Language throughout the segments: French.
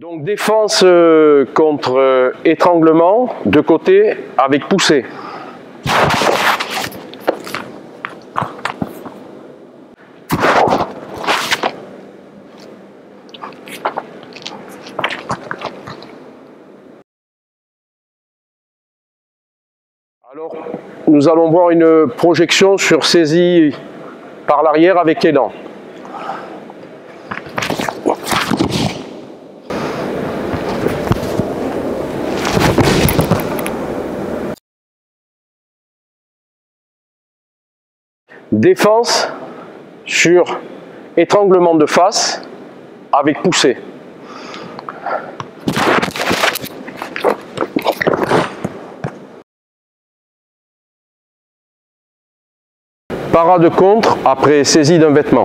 Donc défense contre étranglement de côté avec poussée. Alors, nous allons voir une projection sur saisie par l'arrière avec élan. Défense sur étranglement de face avec poussée. Parade contre après saisie d'un vêtement.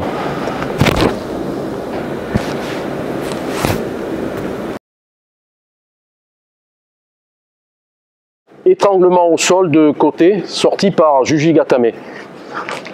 Étranglement au sol de côté, sorti par Jujigatame.